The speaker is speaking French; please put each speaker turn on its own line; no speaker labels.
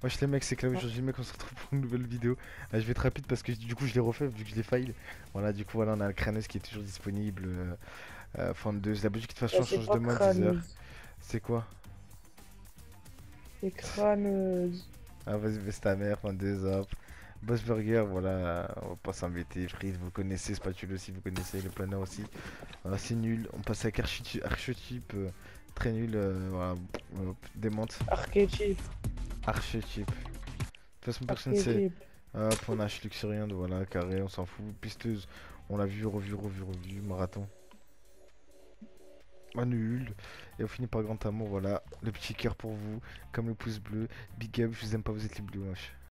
Wesh les mecs, c'est que là
Ah,
aujourd'hui mec, on se retrouve pour une nouvelle vidéo. Je vais être rapide parce que du coup je l'ai refait vu que je l'ai fail. Voilà, du coup voilà, on a le Kranos qui est toujours disponible. Fondeuse, la boutique de toute façon
c'est
change
pas
demain à 10h.
crâneuse,
C'est quoi?
c'est crâneuse.
Ah vas-y, baisse ta mère, Fondeuse, hop. Boss Burger, voilà, on va pas s'embêter. Frites, vous connaissez, Spatule aussi, vous connaissez, le planeur aussi. Voilà, c'est nul. On passe avec Archetype, très nul, voilà, démente.
Archétype,
Archetype. De toute façon, personne sait.
archétype.
Hop, on a Luxuriant, voilà, carré, on s'en fout. Pisteuse, on l'a vu, revu. Marathon, ah, nul. Et on finit par grand amour, voilà. Le petit cœur pour vous, comme le pouce bleu. Big up, je vous aime pas, vous êtes les bleus, wesh.